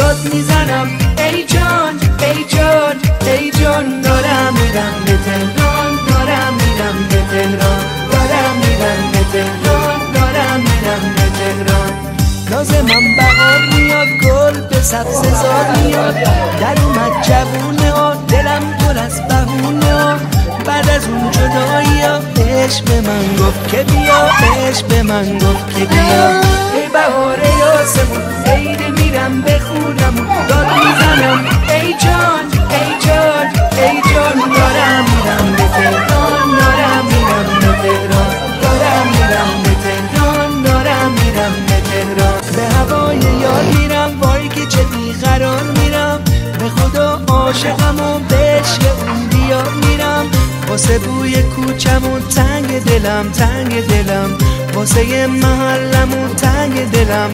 داد میزنم ای جان ای جان ای جان. دارم میرم به تهران، دارم میرم به تهران، دارم میرم به تهران، دارم میرم به تهران. ناز من بهار میاد، گل به سبززار میاد، در اومد جوونه ها، دلم پر از بهونه ها. بعد از اون جدایی ها عشق به من گفت که بیا، عشق به من گفت که بیا. ای بهار ای آسمون، عید میرم به خونمون، داد میزنم ای جان ای جان ای جان. دارم میرم به تهران، دارم میرم به تهران، دارم میرم به تهران، دارم میرم به تهران. به هوای یار میرم، وای که چه بیقرار میرم، به خدا عاشقم و به عشق اون دیار میرم. واسه بوی کوچمون تنگ دلم، تنگ دلم، واسه محلمون تنگ دلم.